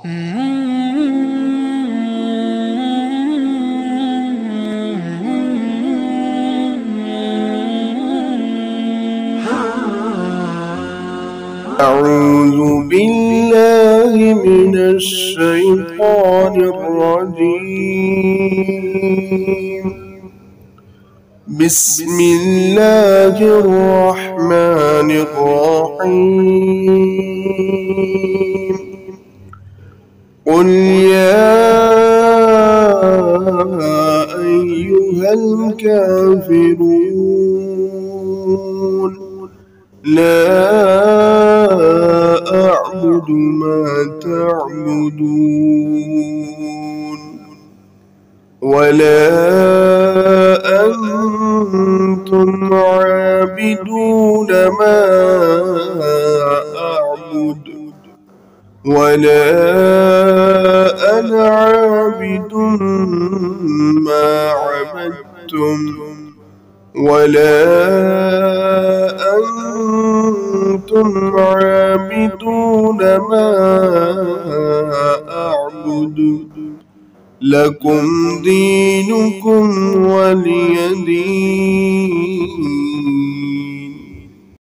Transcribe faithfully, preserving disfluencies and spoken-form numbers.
أعوذ بالله من الشيطان الرجيم. بسم الله الرحمن الرحيم. قل يا أيها الكافرون لا أعبد ما تعبدون ولا أنتم عابدون ما أعبد ولا أنا عابد ما عبدتم ولا أنتم عابدون ما أعبد لكم دينكم ولي دين.